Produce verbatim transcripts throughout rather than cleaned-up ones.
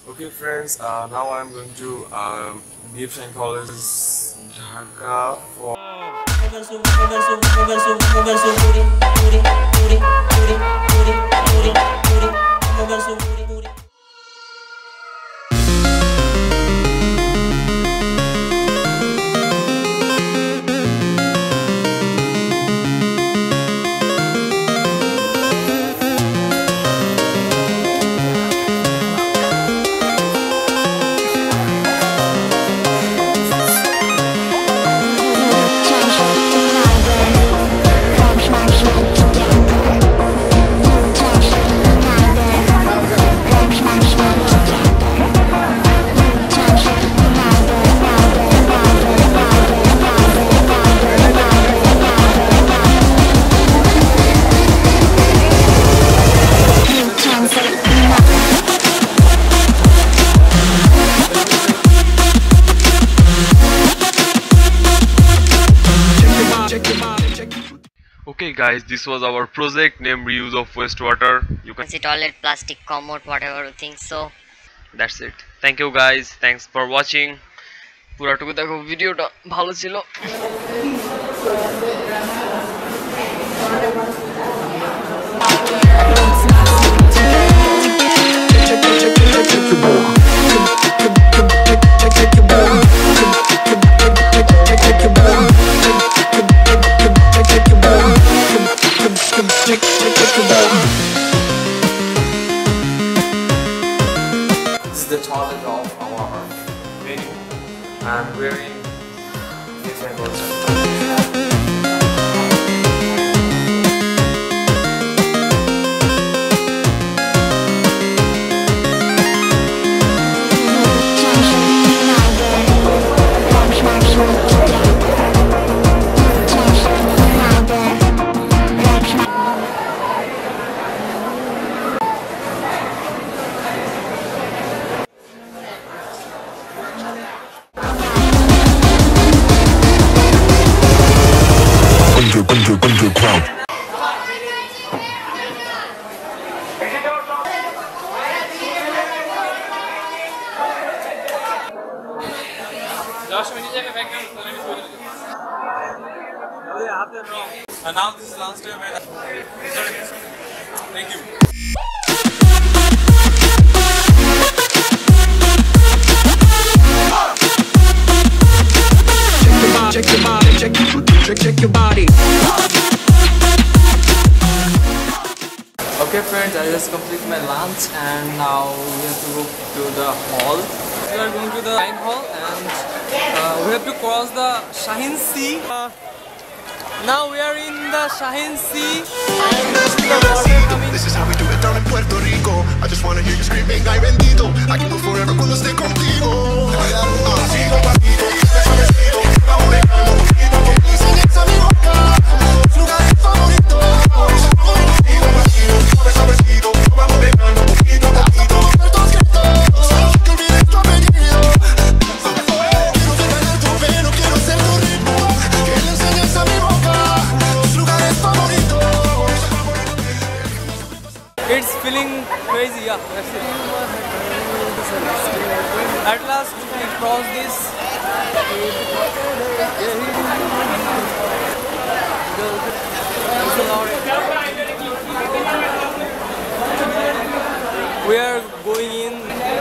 Okay friends, uh, now I'm going to uh, B A F College Dhaka for Okay guys, this was our project named reuse of wastewater. You can see toilet, plastic, commode, whatever things. So that's it. Thank you guys. Thanks for watching. পুরাটুকু দেখো ভিডিওটা ভালো ছিল। This is the toilet of our venue, and we're in different versions. Underground. And now this is last time. Thank you. Check your body, check, check, check your body. Okay friends, I just completed my lunch and now we have to go to the hall. We are going to the wine hall and uh, we have to cross the Shaheen Sea. Uh, now we are in the Shaheen Sea and this is the water coming. This is how we do it down in Puerto Rico. I just wanna hear you screaming, ay bendito. I can go forever cuando esté contigo. Pasito, pasito, despacito, vamos dejando poquito que me enseñes a mi boca los lugares favoritos. Pasito, pasito, suave, suavecito, vamos dejando poquito a poquito puertos quietos. Que olvides tu apellido. Quiero tener tu pelo, quiero ser tu ritmo. Que le enseñes a mi boca los lugares favoritos. It's feeling crazy, yeah, that's it. At last we crossed this. We are going in.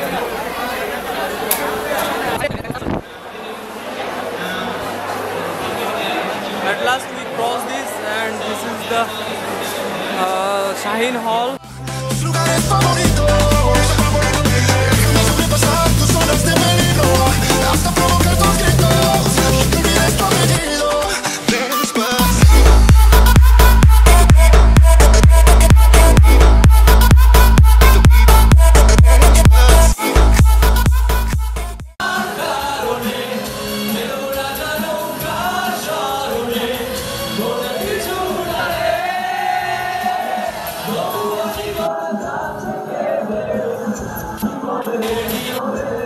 At last we crossed this and this is the uh, Shaheen Hall. Lugares favoritos. Déjame sobrepasar tus zonas de peligro hasta provocar tus gritos. Que olvides tu apellido. Despacito. Thank you.